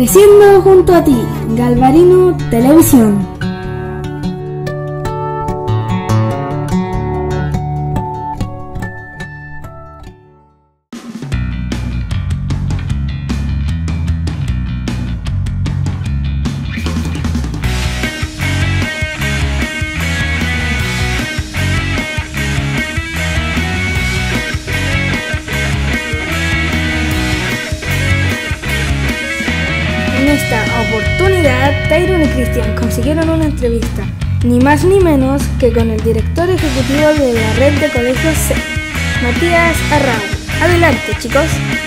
Creciendo junto a ti, Galvarino Televisión. En esta oportunidad, Tyron y Cristian consiguieron una entrevista, ni más ni menos que con el director ejecutivo de la red de colegios C, Matías Arrau. Adelante, chicos.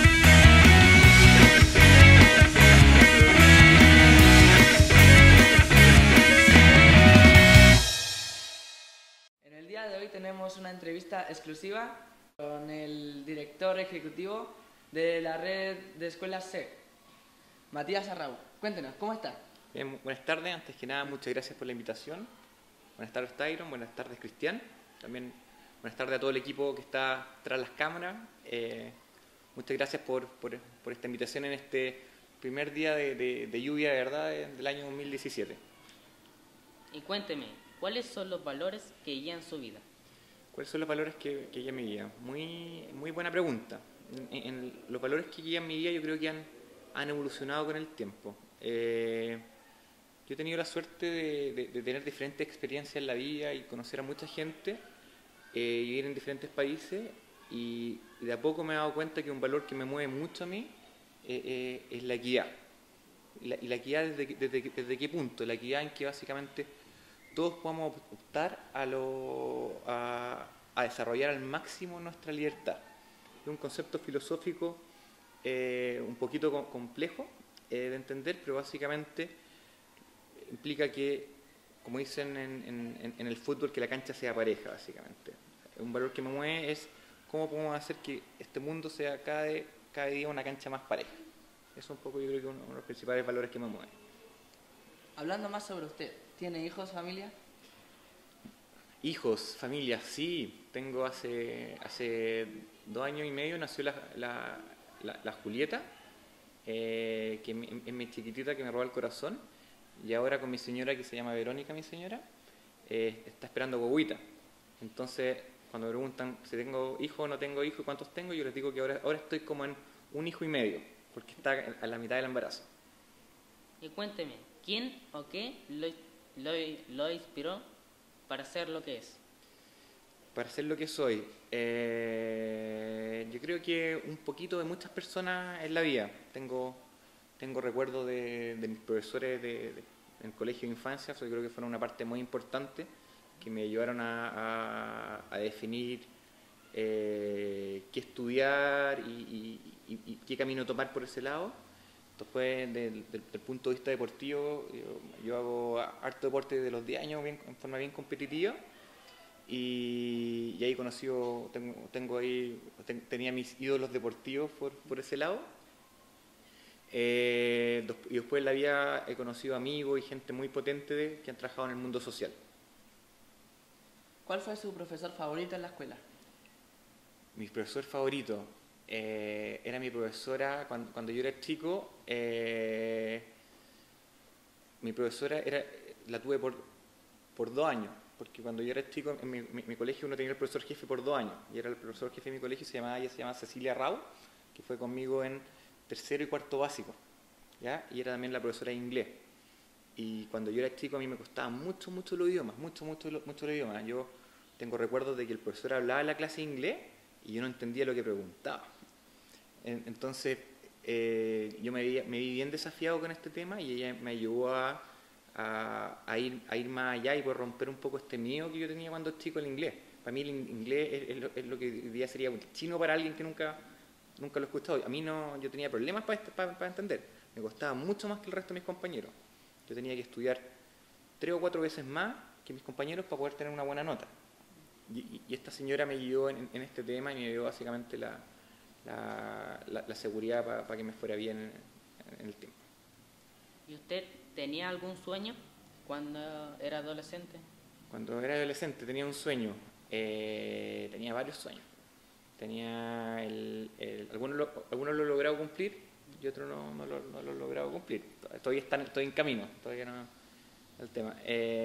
En el día de hoy tenemos una entrevista exclusiva con el director ejecutivo de la red de escuelas C, Matías Arrau. Cuéntenos, ¿cómo está? Bien, buenas tardes. Antes que nada, muchas gracias por la invitación. Buenas tardes, Tyron. Buenas tardes, Cristian. También buenas tardes a todo el equipo que está tras las cámaras. Muchas gracias por esta invitación en este primer día de lluvia, de verdad, del año 2017. Y cuénteme, ¿cuáles son los valores que guían su vida? ¿Cuáles son los valores que guían mi vida? Muy buena pregunta. Los valores que guían mi vida yo creo que han evolucionado con el tiempo. Yo he tenido la suerte de tener diferentes experiencias en la vida y conocer a mucha gente, vivir en diferentes países y de a poco me he dado cuenta que un valor que me mueve mucho a mí es la equidad. ¿Y la equidad desde qué punto? La equidad en que básicamente todos podamos optar a desarrollar al máximo nuestra libertad. Es un concepto filosófico un poquito complejo de entender, pero básicamente implica que, como dicen en el fútbol, que la cancha sea pareja, básicamente. Un valor que me mueve es cómo podemos hacer que este mundo sea cada día una cancha más pareja. Eso es un poco, yo creo que uno de los principales valores que me mueve. Hablando más sobre usted, ¿tiene hijos, familia? Hijos, familia, sí. Tengo hace 2 años y medio nació la Julieta, que es mi chiquitita que me roba el corazón, y ahora con mi señora, que se llama Verónica, mi señora, está esperando guagüita. Entonces, cuando me preguntan si tengo hijo o no tengo hijo y cuántos tengo, yo les digo que ahora estoy como en 1 hijo y medio, porque está a la mitad del embarazo. Y cuénteme, ¿quién o qué lo inspiró para ser lo que es? Para ser lo que soy, yo creo que un poquito de muchas personas en la vida. Tengo recuerdos de mis profesores en el colegio de infancia, yo creo que fueron una parte muy importante que me ayudaron a definir qué estudiar y qué camino tomar por ese lado. Después, del punto de vista deportivo, yo hago harto deporte de los 10 años en forma bien competitiva. Y ahí tenía mis ídolos deportivos por ese lado. Y después en la vida he conocido amigos y gente muy potente que han trabajado en el mundo social. ¿Cuál fue su profesor favorito en la escuela? Mi profesor favorito era mi profesora cuando yo era chico. Mi profesora la tuve por 2 años. Porque cuando yo era chico, en mi colegio uno tenía el profesor jefe por 2 años, y era el profesor jefe de mi colegio, ella se llama Cecilia Rau, que fue conmigo en 3º y 4º básico, ¿ya? Y era también la profesora de inglés. Y cuando yo era chico a mí me costaba mucho los idiomas, mucho los idiomas. Yo tengo recuerdos de que el profesor hablaba en la clase de inglés y yo no entendía lo que preguntaba. Entonces yo me vi bien desafiado con este tema y ella me ayudó a ir más allá y poder romper un poco este miedo que yo tenía cuando chico el inglés. Para mí el inglés es lo que hoy día sería un chino para alguien que nunca lo he escuchado. A mí yo tenía problemas para entender. Me costaba mucho más que el resto de mis compañeros. Yo tenía que estudiar 3 o 4 veces más que mis compañeros para poder tener una buena nota. Y esta señora me ayudó en este tema y me dio básicamente la seguridad para que me fuera bien en el tiempo. ¿Y usted tenía algún sueño cuando era adolescente? Cuando era adolescente tenía un sueño, tenía varios sueños. Algunos lo he logrado cumplir y otro no lo he logrado cumplir. Estoy en camino, todavía no el tema.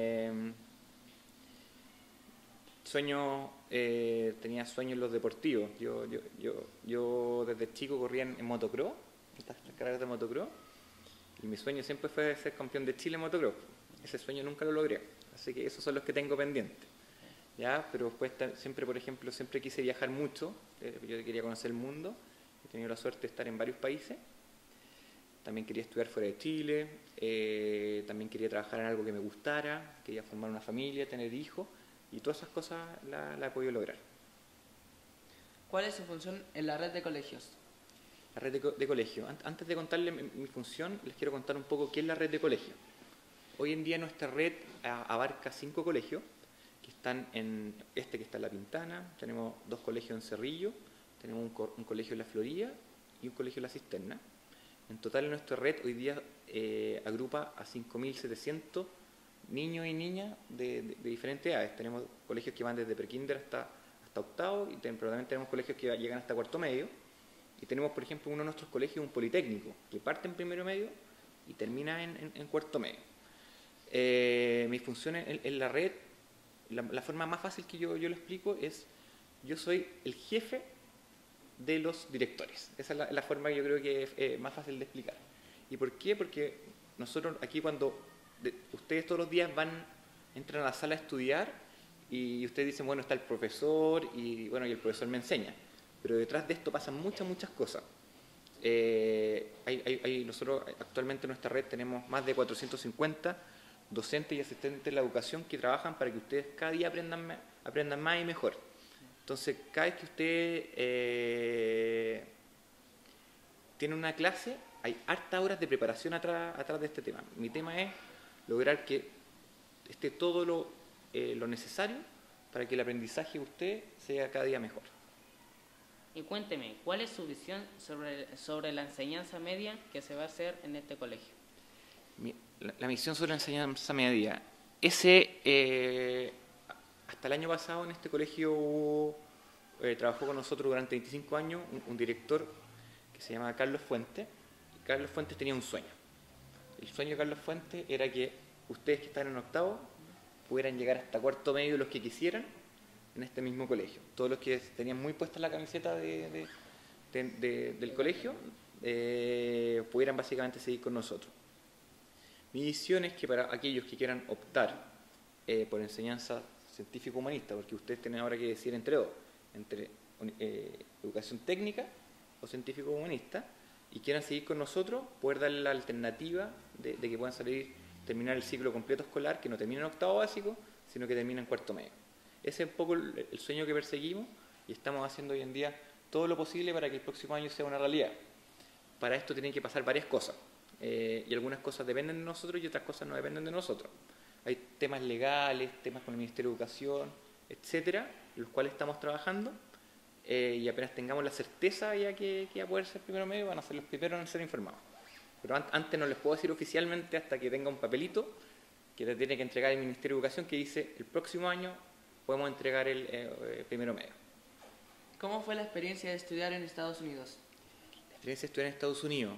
Tenía sueños en los deportivos. Yo desde chico corría en motocross, estas carreras de motocross, y mi sueño siempre fue ser campeón de Chile en motocross. Ese sueño nunca lo logré, así que esos son los que tengo pendientes. ¿Ya? Pero después siempre, por ejemplo, siempre quise viajar mucho. Yo quería conocer el mundo, he tenido la suerte de estar en varios países. También quería estudiar fuera de Chile, también quería trabajar en algo que me gustara, quería formar una familia, tener hijos, y todas esas cosas las he podido lograr. ¿Cuál es su función en la red de colegios? La red de colegio. Antes de contarles mi función, les quiero contar un poco qué es la red de colegio. Hoy en día nuestra red abarca 5 colegios, que están en que está en La Pintana, tenemos 2 colegios en Cerrillo, tenemos un colegio en La Florida y un colegio en La Cisterna. En total en nuestra red hoy día agrupa a 5.700 niños y niñas de diferentes edades. Tenemos colegios que van desde prekinder hasta octavo, pero también tenemos colegios que llegan hasta cuarto medio. Y tenemos, por ejemplo, uno de nuestros colegios, un politécnico, que parte en primero medio y termina en cuarto medio. Mi función en la red, la forma más fácil que yo lo explico es, yo soy el jefe de los directores. Esa es la forma que yo creo que es más fácil de explicar. ¿Y por qué? Porque nosotros aquí ustedes todos los días entran a la sala a estudiar y ustedes dicen, bueno, está el profesor y el profesor me enseña. Pero detrás de esto pasan muchas cosas. Nosotros actualmente en nuestra red tenemos más de 450 docentes y asistentes de la educación que trabajan para que ustedes cada día aprendan más y mejor. Entonces, cada vez que usted tiene una clase, hay hartas horas de preparación atrás de este tema. Mi tema es lograr que esté todo lo necesario para que el aprendizaje de usted sea cada día mejor. Y cuénteme, ¿cuál es su visión sobre la enseñanza media que se va a hacer en este colegio? La misión sobre la enseñanza media. Hasta el año pasado en este colegio trabajó con nosotros durante 25 años un director que se llama Carlos Fuentes. Carlos Fuentes tenía un sueño. El sueño de Carlos Fuentes era que ustedes que están en octavo pudieran llegar hasta cuarto medio los que quisieran en este mismo colegio. Todos los que tenían muy puesta la camiseta del colegio pudieran básicamente seguir con nosotros. Mi visión es que para aquellos que quieran optar por enseñanza científico-humanista, porque ustedes tienen ahora que decir entre dos, entre educación técnica o científico-humanista, y quieran seguir con nosotros, poder darle la alternativa de que puedan terminar el ciclo completo escolar, que no termina en octavo básico, sino que termina en cuarto medio. Ese es un poco el sueño que perseguimos y estamos haciendo hoy en día todo lo posible para que el próximo año sea una realidad. Para esto tienen que pasar varias cosas, y algunas cosas dependen de nosotros y otras cosas no dependen de nosotros. Hay temas legales, temas con el Ministerio de Educación, etcétera, los cuales estamos trabajando, y apenas tengamos la certeza ya que va a poder ser primero medio, van a ser los primeros en ser informados. Pero antes no les puedo decir oficialmente hasta que tenga un papelito que le tiene que entregar el Ministerio de Educación que dice el próximo año podemos entregar el primero medio. ¿Cómo fue la experiencia de estudiar en Estados Unidos? La experiencia de estudiar en Estados Unidos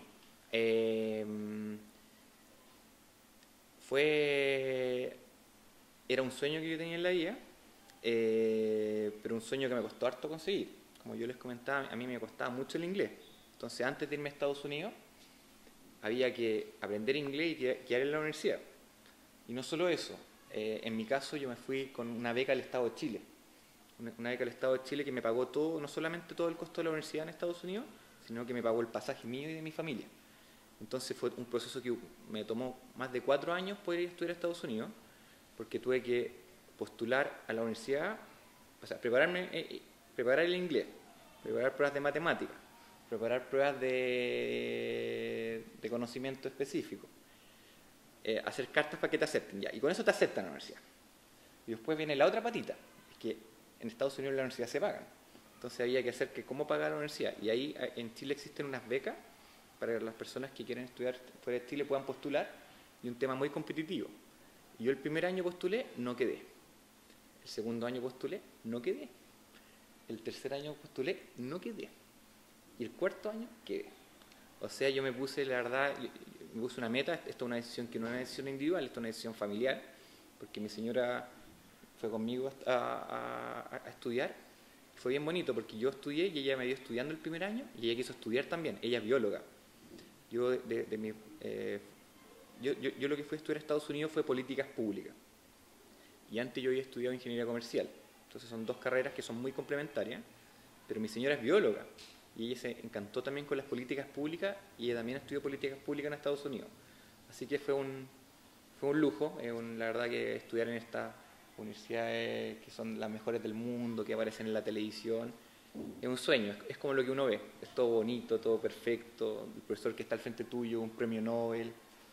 era un sueño que yo tenía en la vida, pero un sueño que me costó harto conseguir. Como yo les comentaba, a mí me costaba mucho el inglés. Entonces, antes de irme a Estados Unidos, había que aprender inglés y quedar en la universidad. Y no solo eso, en mi caso yo me fui con una beca del Estado de Chile. Una beca del Estado de Chile que me pagó todo, no solamente todo el costo de la universidad en Estados Unidos, sino que me pagó el pasaje mío y de mi familia. Entonces fue un proceso que me tomó más de 4 años poder ir a estudiar a Estados Unidos, porque tuve que postular a la universidad, o sea, preparar el inglés, preparar pruebas de matemáticas, preparar pruebas de conocimiento específico, hacer cartas para que te acepten, ya, y con eso te aceptan a la universidad. Y después viene la otra patita, es que en Estados Unidos la universidad se pagan. Entonces había que hacer que cómo pagar la universidad. Y ahí en Chile existen unas becas para que las personas que quieren estudiar fuera de Chile puedan postular, y un tema muy competitivo. Y yo el primer año postulé, no quedé. El segundo año postulé, no quedé. El tercer año postulé, no quedé. Y el cuarto año, quedé. O sea, yo me puse, la verdad, me puse una meta. Esta es una decisión que no es una decisión individual, esta es una decisión familiar, porque mi señora fue conmigo a estudiar. Fue bien bonito porque yo estudié y ella me vio estudiando el primer año y ella quiso estudiar también. Ella es bióloga. Yo lo que fui a estudiar en Estados Unidos fue políticas públicas. Y antes yo había estudiado ingeniería comercial. Entonces son dos carreras que son muy complementarias, pero mi señora es bióloga y ella se encantó también con las políticas públicas y ella también estudió políticas públicas en Estados Unidos. Así que fue un lujo, la verdad, que estudiar en estas universidades que son las mejores del mundo, que aparecen en la televisión. Es un sueño, es como lo que uno ve, es todo bonito, todo perfecto, el profesor que está al frente tuyo, un premio Nobel.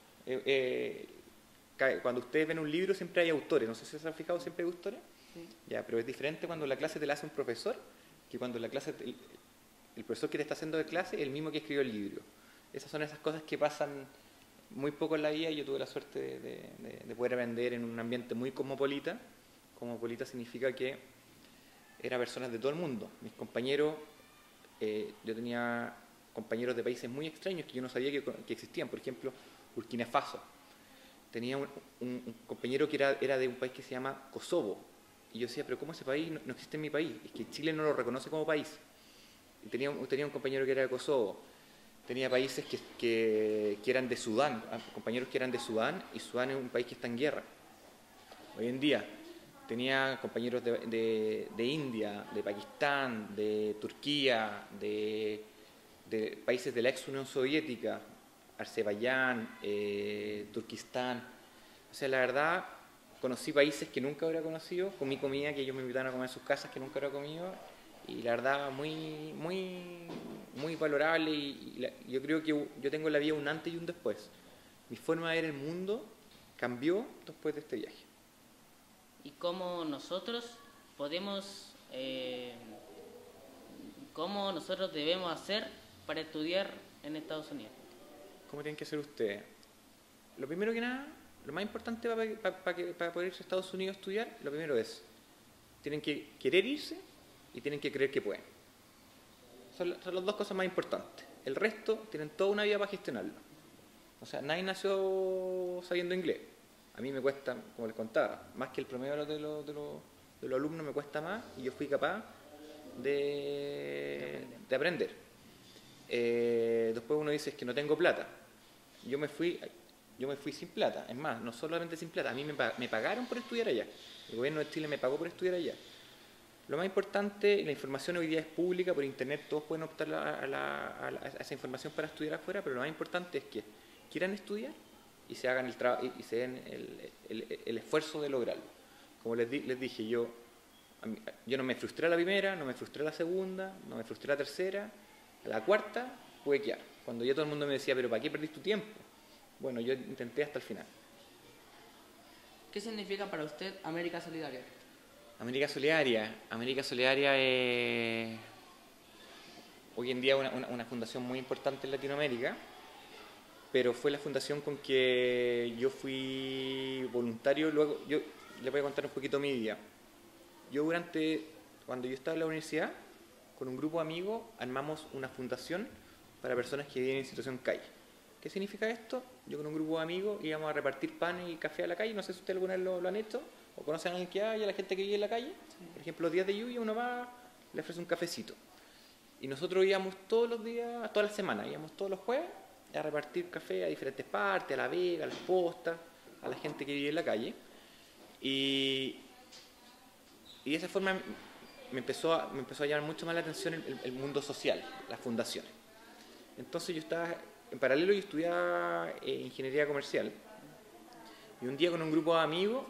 Cuando ustedes ven un libro siempre hay autores, no sé si se han fijado, siempre hay autores. Sí. Ya, pero es diferente cuando la clase te la hace un profesor que cuando la clase el profesor que te está haciendo de clase es el mismo que escribió el libro. Esas son esas cosas que pasan muy poco en la vida y yo tuve la suerte de poder aprender en un ambiente muy cosmopolita. Cosmopolita significa que era personas de todo el mundo. Mis compañeros, yo tenía compañeros de países muy extraños que yo no sabía que existían. Por ejemplo, Burkina Faso. Tenía un compañero que era de un país que se llama Kosovo. Y yo decía, pero ¿cómo ese país no existe en mi país? Es que Chile no lo reconoce como país. Y tenía un compañero que era de Kosovo. Tenía países que eran de Sudán, compañeros que eran de Sudán, y Sudán es un país que está en guerra. Hoy en día tenía compañeros de India, de Pakistán, de Turquía, de países de la ex Unión Soviética, Azerbaiyán, Turquistán. O sea, la verdad, conocí países que nunca habría conocido, comí comida que ellos me invitaban a comer en sus casas que nunca habría comido, y la verdad, muy, muy, muy valorable, yo creo que yo tengo en la vida un antes y un después. Mi forma de ver el mundo cambió después de este viaje. ¿Y cómo nosotros podemos, cómo nosotros debemos hacer para estudiar en Estados Unidos? ¿Cómo tienen que hacer ustedes? Lo primero que nada, lo más importante para poder irse a Estados Unidos a estudiar, lo primero es, tienen que querer irse y tienen que creer que pueden. Son las dos cosas más importantes. El resto tienen toda una vida para gestionarlo. O sea, nadie nació sabiendo inglés. A mí me cuesta, como les contaba, más que el promedio de los alumnos me cuesta más y yo fui capaz de aprender. Después uno dice, es que no tengo plata. Yo me fui sin plata. Es más, no solamente sin plata, a mí me pagaron por estudiar allá. El gobierno de Chile me pagó por estudiar allá. Lo más importante, la información hoy día es pública, por internet todos pueden optar a esa información para estudiar afuera, pero lo más importante es que quieran estudiar y se hagan y se den el esfuerzo de lograrlo. Como les dije, yo no me frustré a la primera, no me frustré a la segunda, no me frustré a la tercera, a la cuarta pude quedar. Cuando ya todo el mundo me decía, pero ¿para qué perdiste tu tiempo? Bueno, yo intenté hasta el final. ¿Qué significa para usted América Solidaria? América Solidaria es hoy en día una fundación muy importante en Latinoamérica, pero fue la fundación con que yo fui voluntario. Luego, yo les voy a contar un poquito mi vida. Cuando yo estaba en la universidad, con un grupo de amigos, armamos una fundación para personas que viven en situación calle. ¿Qué significa esto? Yo con un grupo de amigos íbamos a repartir pan y café a la calle. No sé si ustedes alguna vez lo han hecho o conocen a alguien que haya, a la gente que vive en la calle. Sí. Por ejemplo, los días de lluvia uno va, le ofrece un cafecito. Y nosotros íbamos todos los días, todas las semanas, íbamos todos los jueves a repartir café a diferentes partes, a La Vega, a Las Postas, a la gente que vive en la calle. Y de esa forma me empezó a llamar mucho más la atención el mundo social, las fundaciones. Entonces en paralelo yo estudiaba ingeniería comercial, y un día con un grupo de amigos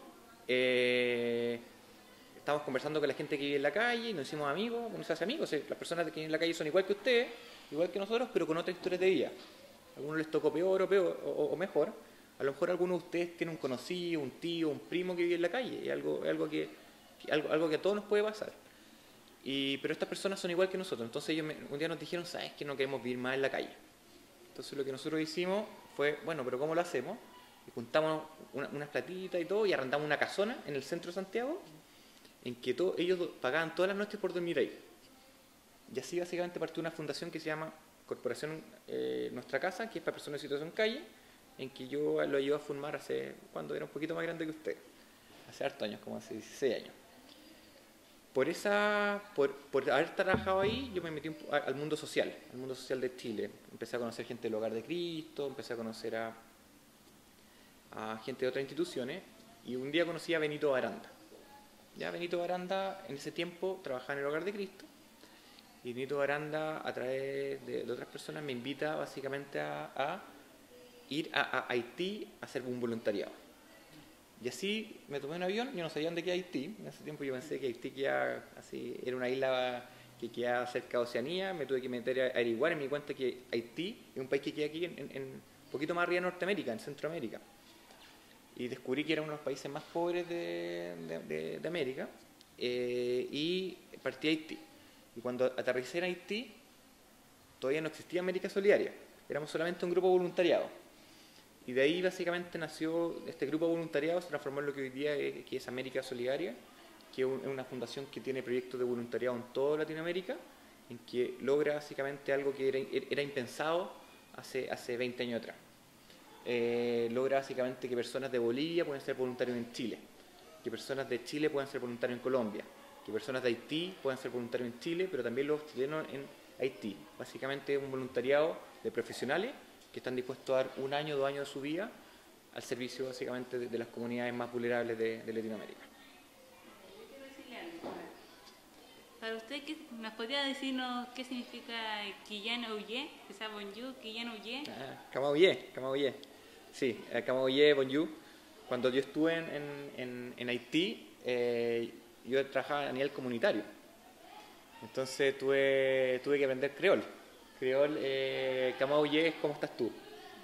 estábamos conversando con la gente que vive en la calle y nos hicimos amigos. Uno se hace amigos, las personas que viven en la calle son igual que ustedes, igual que nosotros, pero con otras historias de vida. A algunos les tocó peor o mejor. A lo mejor algunos de ustedes tienen un conocido, un tío, un primo que vive en la calle, es algo que a todos nos puede pasar. Pero estas personas son igual que nosotros. Entonces ellos un día nos dijeron, ¿sabes que no queremos vivir más en la calle? Entonces lo que nosotros hicimos fue, bueno, pero ¿cómo lo hacemos? Y juntamos unas platitas y todo y arrendamos una casona en el centro de Santiago en que ellos pagaban todas las noches por dormir ahí. Y así básicamente partió una fundación que se llama corporación Nuestra Casa, que es para personas en situación de calle, en que yo lo ayudé a formar cuando era un poquito más grande que usted, hace hartos años, como hace 16 años. Por haber trabajado ahí, yo me metí al mundo social de Chile. Empecé a conocer gente del Hogar de Cristo, empecé a conocer a gente de otras instituciones, y un día conocí a Benito Baranda. Ya Benito Baranda en ese tiempo trabajaba en el Hogar de Cristo, y Benito Baranda a través de otras personas me invita básicamente a ir a Haití a hacer un voluntariado. Y así me tomé un avión. Yo no sabía dónde queda Haití. En ese tiempo yo pensé que Haití quedaba así, era una isla que quedaba cerca de Oceanía. Me tuve que meter a averiguar y me di cuenta que Haití es un país que queda aquí un poquito más arriba de Norteamérica, en Centroamérica. Y descubrí que era uno de los países más pobres de América, y partí a Haití. Y cuando aterricé en Haití, todavía no existía América Solidaria, éramos solamente un grupo voluntariado. Y de ahí básicamente nació este grupo de voluntariado, se transformó en lo que hoy día que es América Solidaria, que es una fundación que tiene proyectos de voluntariado en toda Latinoamérica, en que logra básicamente algo que era impensado hace 20 años atrás. Logra básicamente que personas de Bolivia puedan ser voluntarios en Chile, que personas de Chile puedan ser voluntarios en Colombia, que personas de Haití puedan ser voluntarios en Chile, pero también los chilenos en Haití. Básicamente es un voluntariado de profesionales que están dispuestos a dar 1 año, 2 años de su vida al servicio básicamente de las comunidades más vulnerables de Latinoamérica. Para usted, ¿nos podría decirnos qué significa Quillan Oye? ¿Quizá Bonjour, Quillan Oye? Camauye. Sí, Camauye, Bonjour. Cuando yo estuve en Haití, yo trabajaba a nivel comunitario. Entonces tuve que aprender creol. Camauye es ¿cómo estás tú?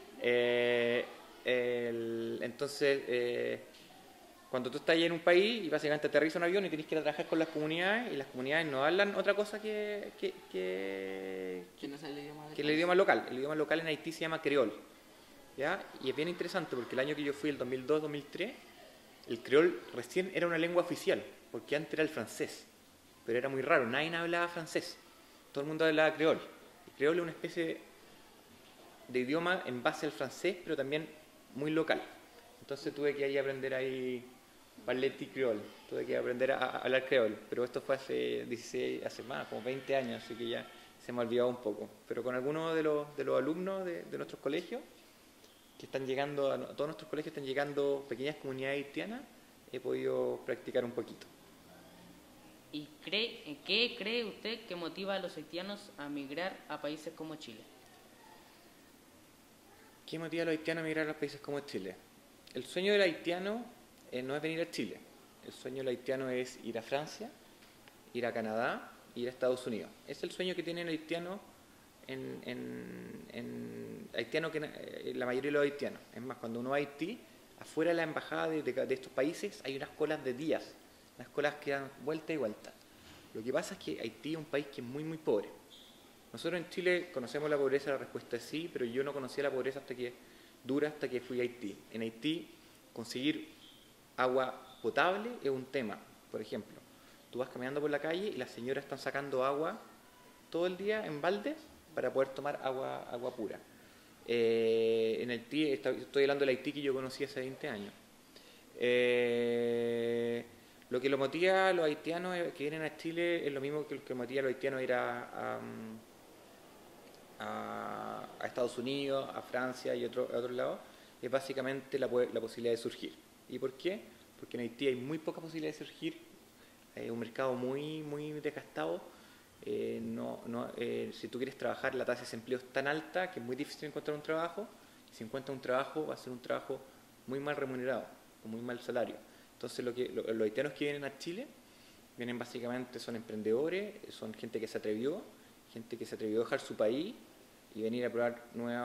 Entonces, cuando tú estás ahí en un país y básicamente aterrizas un avión y tienes que ir a trabajar con las comunidades, y las comunidades no hablan otra cosa que ¿Quién es el idioma el idioma local. El idioma local en Haití se llama creol, ¿ya? Y es bien interesante porque el año que yo fui, el 2002-2003, el creol recién era una lengua oficial, porque antes era el francés, pero era muy raro, nadie hablaba francés, todo el mundo hablaba creol. El creol es una especie de idioma en base al francés, pero también muy local. Entonces tuve que ahí aprender parler creol, tuve que aprender a hablar creol, pero esto fue hace más, como 20 años, así que ya se me ha olvidado un poco. Pero con algunos de los alumnos de nuestros colegios, que están llegando, a todos nuestros colegios están llegando pequeñas comunidades haitianas, he podido practicar un poquito. ¿Y qué cree usted que motiva a los haitianos a migrar a países como Chile? ¿Qué motiva a los haitianos a migrar a países como Chile? El sueño del haitiano no es venir a Chile. El sueño del haitiano es ir a Francia, ir a Canadá, ir a Estados Unidos. Es el sueño que tiene el haitiano la mayoría de los haitianos. Es más, cuando uno va a Haití, afuera de la embajada de estos países hay unas colas de días, unas colas que dan vuelta y vuelta. Lo que pasa es que Haití es un país que es muy, muy pobre. Nosotros en Chile conocemos la pobreza, la respuesta es sí, pero yo no conocía la pobreza hasta que fui a Haití. En Haití, conseguir agua potable es un tema. Por ejemplo, tú vas caminando por la calle y las señoras están sacando agua todo el día en baldes para poder tomar agua pura. En Haití, estoy hablando del Haití que yo conocí hace 20 años. Lo que lo motiva a los haitianos que vienen a Chile es lo mismo que lo que motiva a los haitianos a ir a Estados Unidos, a Francia y a otros lados, es básicamente la posibilidad de surgir. ¿Y por qué? Porque en Haití hay muy poca posibilidad de surgir, hay un mercado muy, muy desgastado. Si tú quieres trabajar, la tasa de desempleo es tan alta que es muy difícil encontrar un trabajo. Si encuentras un trabajo, va a ser un trabajo muy mal remunerado, con muy mal salario. Entonces los haitianos que vienen a Chile vienen básicamente, son emprendedores, son gente que se atrevió a dejar su país y venir a probar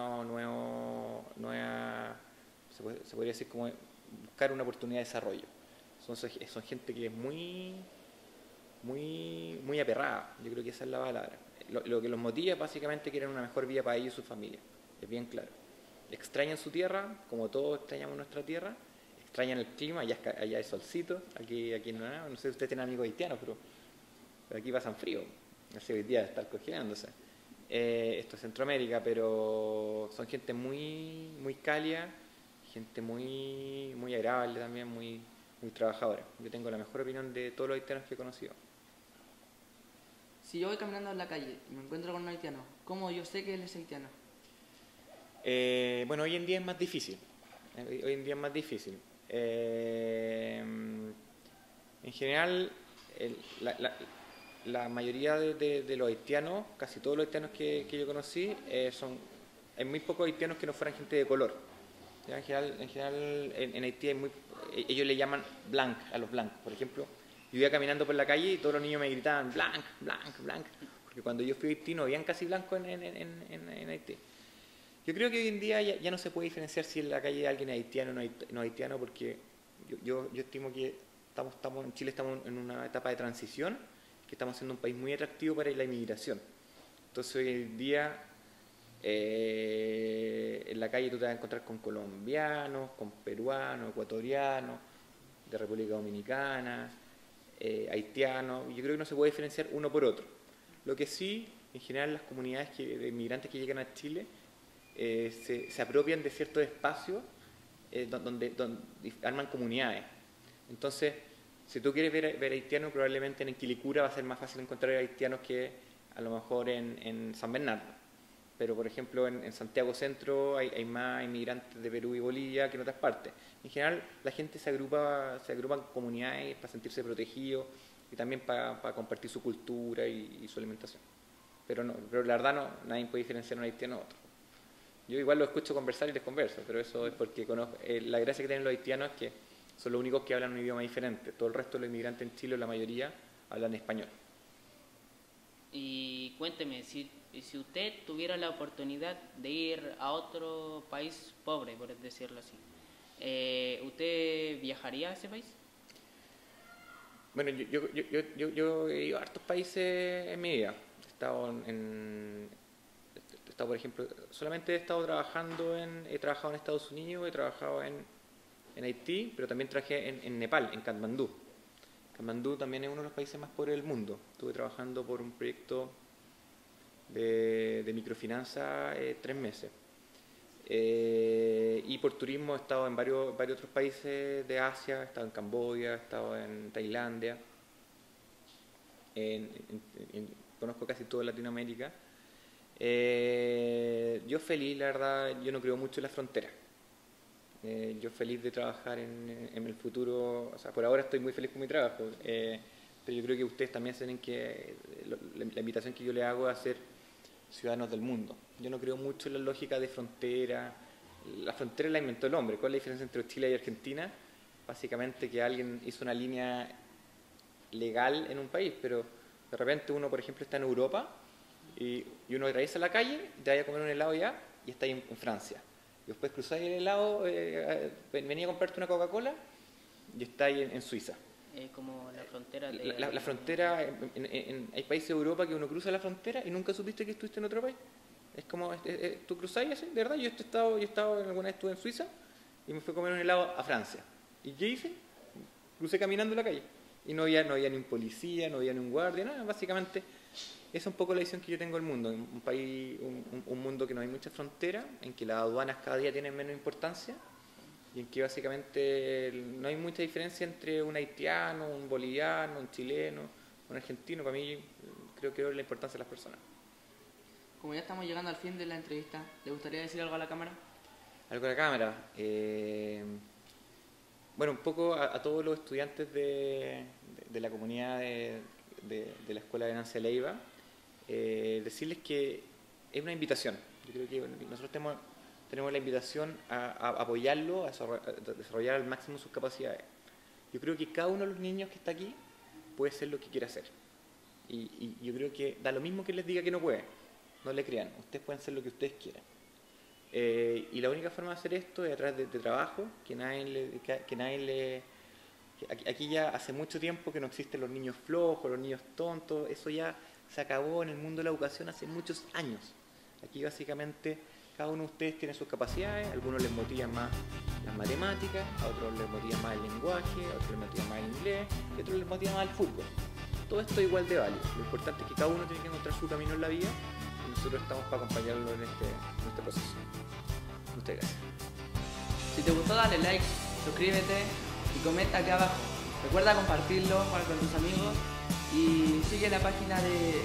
se podría decir como buscar una oportunidad de desarrollo. Son gente que es muy, muy, muy aperrada, yo creo que esa es la palabra. Lo que los motiva básicamente quieren una mejor vida para ellos y su familia, es bien claro. Extrañan su tierra, como todos extrañamos nuestra tierra, extrañan el clima, allá hay solcito, aquí no sé si ustedes tienen amigos haitianos, pero aquí pasan frío, así hoy día estar congelándose. esto es Centroamérica, pero son gente muy, muy cálida, gente muy, muy agradable también, muy, muy trabajadora. Yo tengo la mejor opinión de todos los haitianos que he conocido. Si yo voy caminando en la calle y me encuentro con un haitiano, ¿cómo yo sé que él es haitiano? Bueno, hoy en día es más difícil. Hoy en día es más difícil. En general, la mayoría de los haitianos, casi todos los haitianos que yo conocí, hay muy pocos haitianos que no fueran gente de color. ¿Ya? En general en Haití ellos le llaman blanc a los blancos. Por ejemplo, yo iba caminando por la calle y todos los niños me gritaban blanc, blanc, blanc, porque cuando yo fui a Haití no habían casi blancos en Haití. Yo creo que hoy en día ya no se puede diferenciar si en la calle alguien es haitiano o no haitiano, porque yo estimo que en Chile estamos en una etapa de transición, que estamos siendo un país muy atractivo para la inmigración. Entonces hoy en día en la calle tú te vas a encontrar con colombianos, con peruanos, ecuatorianos, de República Dominicana, haitianos. Yo creo que no se puede diferenciar uno por otro. Lo que sí, en general, las comunidades de inmigrantes que llegan a Chile se apropian de ciertos espacios donde arman comunidades. Entonces, si tú quieres ver haitianos, probablemente en Quilicura va a ser más fácil encontrar haitianos que a lo mejor en San Bernardo. Pero, por ejemplo, en Santiago Centro hay más inmigrantes de Perú y Bolivia que en otras partes. En general, la gente se agrupa en comunidades para sentirse protegidos y también para compartir su cultura y su alimentación. Pero la verdad nadie puede diferenciar un haitiano a otro. Yo igual lo escucho conversar y les converso, pero eso es porque conozco, la gracia que tienen los haitianos es que son los únicos que hablan un idioma diferente. Todo el resto de los inmigrantes en Chile, la mayoría, hablan español. Y cuénteme, si usted tuviera la oportunidad de ir a otro país pobre, por decirlo así, ¿usted viajaría a ese país? Bueno, yo he ido a hartos países en mi vida. He estado, por ejemplo, solamente he trabajado en Estados Unidos, he trabajado en Haití, pero también trabajé en Nepal, en Katmandú. Katmandú también es uno de los países más pobres del mundo. Estuve trabajando por un proyecto de microfinanza 3 meses. Y por turismo he estado en varios otros países de Asia, he estado en Camboya, he estado en Tailandia, conozco casi toda Latinoamérica. Yo feliz, la verdad, yo no creo mucho en las fronteras. Yo feliz de trabajar en el futuro, o sea, por ahora estoy muy feliz con mi trabajo, pero yo creo que ustedes también tienen que, la invitación que yo les hago es a ser ciudadanos del mundo. Yo no creo mucho en la lógica de frontera. La frontera la inventó el hombre. ¿Cuál es la diferencia entre Chile y Argentina? Básicamente que alguien hizo una línea legal en un país, pero de repente uno, por ejemplo, está en Europa y uno atraviesa la calle, te vaya a comer un helado ya y está ahí en Francia. Y después cruzáis el helado, venía a comprarte una Coca-Cola y está ahí en Suiza. Como la frontera de... La frontera, hay países de Europa que uno cruza la frontera y nunca supiste que estuviste en otro país. Es como, tú cruzáis así, de verdad. Yo he estado alguna vez estuve en Suiza y me fui a comer un helado a Francia. ¿Y qué hice? Crucé caminando la calle. Y no había ni un policía, no había ni un guardia, nada. Básicamente, esa es un poco la visión que yo tengo del mundo. Un país, un mundo que no hay muchas fronteras, en que las aduanas cada día tienen menos importancia y en que básicamente no hay mucha diferencia entre un haitiano, un boliviano, un chileno, un argentino. Para mí, creo que es la importancia de las personas. Como ya estamos llegando al fin de la entrevista, ¿le gustaría decir algo a la cámara? Algo a la cámara. Bueno, un poco a todos los estudiantes de la comunidad de la Escuela de Nancy Leiva, decirles que es una invitación. Yo creo que nosotros tenemos la invitación a apoyarlo, a desarrollar al máximo sus capacidades. Yo creo que cada uno de los niños que está aquí puede ser lo que quiera hacer. Y yo creo que da lo mismo que les diga que no puede. No le crean, ustedes pueden hacer lo que ustedes quieran. Y la única forma de hacer esto es a través de trabajo, aquí ya hace mucho tiempo que no existen los niños flojos, los niños tontos, eso ya se acabó en el mundo de la educación hace muchos años. Aquí básicamente cada uno de ustedes tiene sus capacidades, a algunos les motivan más las matemáticas, a otros les motiva más el lenguaje, a otros les motiva más el inglés, y a otros les motiva más el fútbol. Todo esto es igual de válido. Lo importante es que cada uno tiene que encontrar su camino en la vida y nosotros estamos para acompañarlo en este proceso. Muchas gracias. Si te gustó, dale like, suscríbete y comenta acá abajo. Recuerda compartirlo con tus amigos y sigue la página de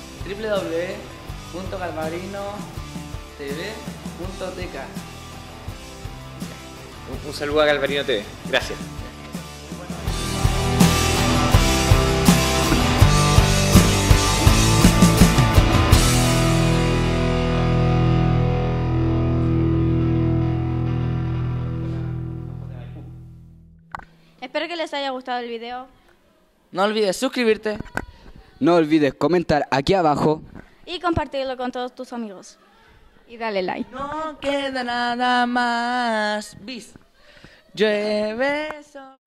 www.galvarinotv.tk. Un saludo a Galvarino TV. Gracias. Espero que les haya gustado el video. No olvides suscribirte. No olvides comentar aquí abajo. Y compartirlo con todos tus amigos. Y dale like. No queda nada más. Bis. Llueve.